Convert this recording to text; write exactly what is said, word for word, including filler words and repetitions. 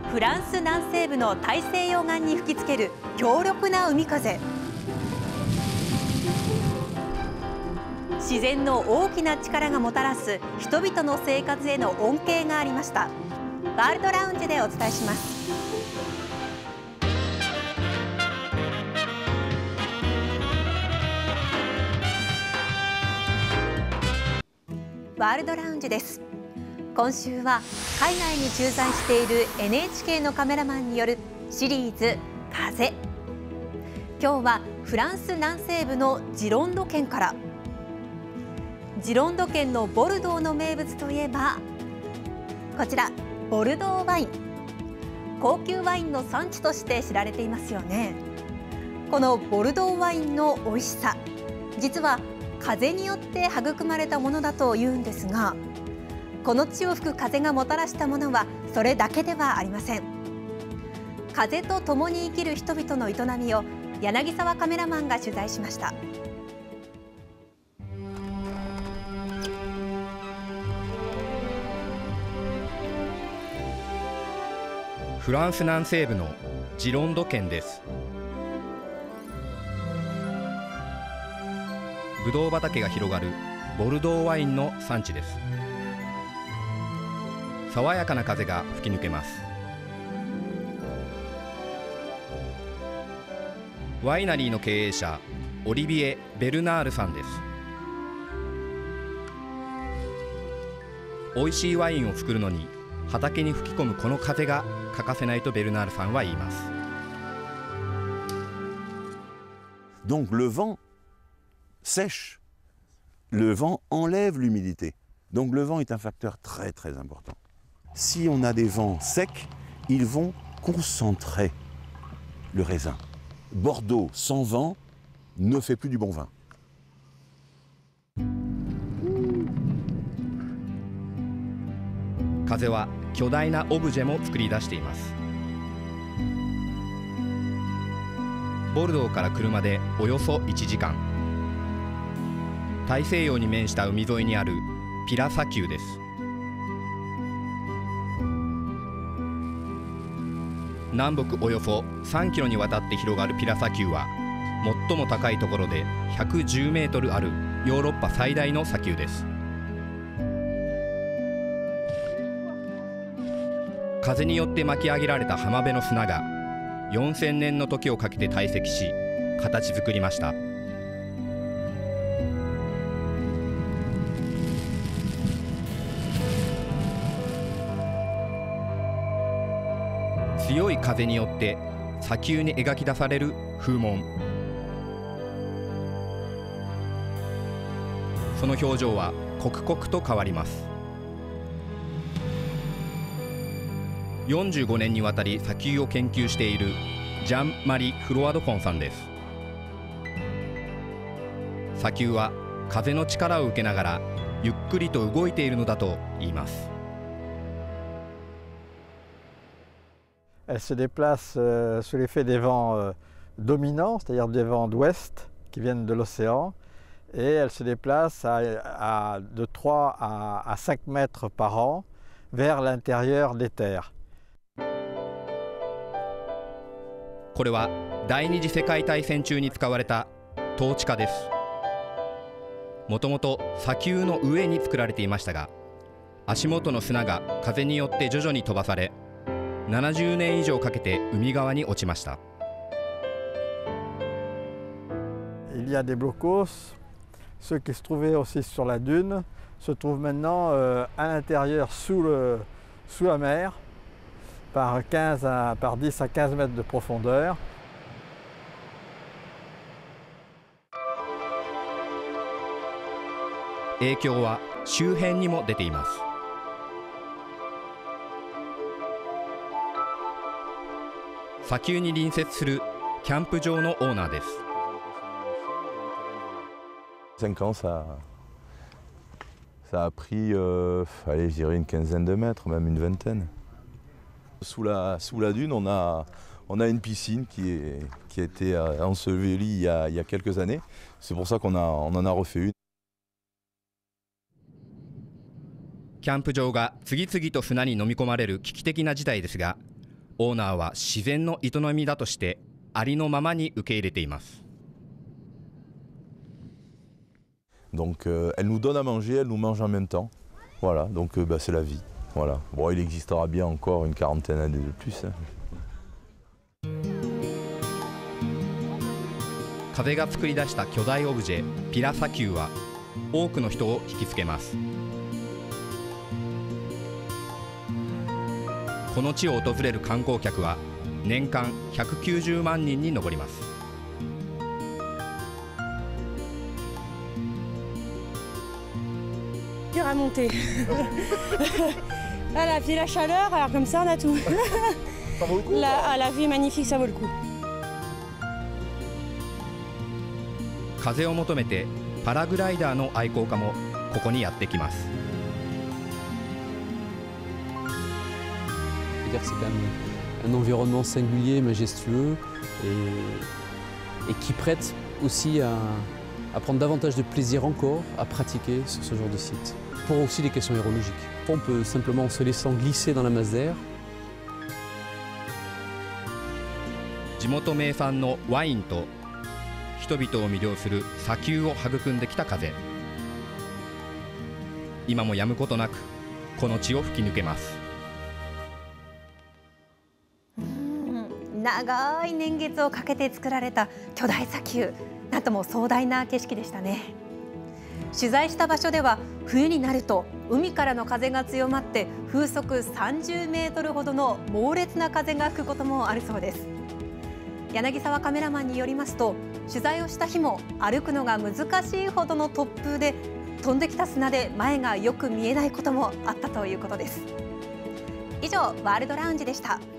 フランス南西部の大西洋岸に吹きつける強力な海風。自然の大きな力がもたらす人々の生活への恩恵がありました。ワールドラウンジでお伝えします。ワールドラウンジです。今週は海外に駐在している エヌエイチケー のカメラマンによるシリーズ「風」。今日はフランス南西部のジロンド県から。ジロンド県のボルドーの名物といえばこちら、ボルドーワイン。高級ワインの産地として知られていますよね。このボルドーワインの美味しさ、実は風によって育まれたものだというんですが、この地を吹く風がもたらしたものはそれだけではありません。風と共に生きる人々の営みを柳沢カメラマンが取材しました。 フランス南西部のジロンド県です。ブドウ畑が広がるボルドーワインの産地です。爽やかな風が吹き抜けます。ワイナリーの経営者オリビエ・ベルナールさんです。美味しいワインを作るのに畑に吹き込むこの風が欠かせないとベルナールさんは言います。 Donc le vent sèche. Le vent enlève l'humidité. Donc le vent est un facteur très très important. Si on a des vents secs, ils vont concentrer le raisin. Bordeaux sans vent ne fait plus du bon vin. 風は巨大なオブジェも作り出しています。ボルドーから車でおよそいちじかん。大西洋に面した海沿いにあるピラ砂丘です。南北およそさんキロにわたって広がるピラ砂丘は最も高いところでひゃくじゅうメートルあるヨーロッパ最大の砂丘です。風によって巻き上げられた浜辺の砂がよんせんねんの時をかけて堆積し形作りました。強い風によって砂丘に描き出される風紋。その表情は刻々と変わります。よんじゅうごねんにわたり砂丘を研究しているジャン・マリ・フロアドフォンさんです。砂丘は風の力を受けながらゆっくりと動いているのだと言います。 Elle se déplace euh, sous l'effet des vents euh, dominants, c'est-à-dire des vents d'ouest qui viennent de l'océan, et elle se déplace à, à, de trois à cinq mètres par an vers l'intérieur des terres. これは第二次世界大戦中に使われた統治下です。もともと砂丘の上に作られていましたが、足元の砂が風によって徐々に飛ばされ、ななじゅうねん以上かけて海側に落ちました。 Il y a des blocos, ceux qui se trouvaient aussi sur la dune se trouvent maintenant euh, à l'intérieur sous, le, sous la mer par, quinze à, par dix à quinze mètres de profondeur. 影響は周辺にも出ています。砂丘に隣接するキャンプ場のオーナーです。 cinq ans, ça, ça a pris, euh, allez, je dirais une quinzaine de mètres, même une vingtaine. Sous la, sous la dune, on a, on a une piscine qui, est, qui a été ensevelie il y a, il y a quelques années. C'est pour ça qu'on a, on en a refait une. キャンプ場が次々と砂に飲み込まれる危機的な事態ですが、 オーナーは自然の営みだとしてありのままに受け入れています。 Donc euh, elle nous donne à manger, elle nous mange en même temps. Voilà, donc euh, bah, c'est la vie. Voilà. Bon, il existera bien encore une quarantaine d'années de plus. Hein. 風が作り出した巨大オブジェピラ砂丘は多くの人を引きつけます。この地を訪れる観光客は年間ひゃくきゅうじゅうまんにんに上ります。 Dur à monter. Ah, la, puis la chaleur, alors comme ça on a tout. Ça vaut le coup. La, ah, la vue est magnifique, ça vaut le coup. 風を求めてパラグライダーの愛好家もここにやってきます。 C'est quand même un environnement singulier, majestueux et, et qui prête aussi à, à prendre davantage de plaisir encore à pratiquer sur ce genre de site. Pour aussi les questions aérologiques. On peut simplement en se laissant glisser dans la masse d'air. 地元名産のワインと人々を魅了する砂丘を育んできた風。今も止むことなくこの地を吹き抜けます。 長い年月をかけて作られた巨大砂丘、なんとも壮大な景色でしたね。取材した場所では冬になると海からの風が強まって風速さんじゅうメートルほどの猛烈な風が吹くこともあるそうです。柳沢カメラマンによりますと、取材をした日も歩くのが難しいほどの突風で飛んできた砂で前がよく見えないこともあったということです。以上、ワールドラウンジでした。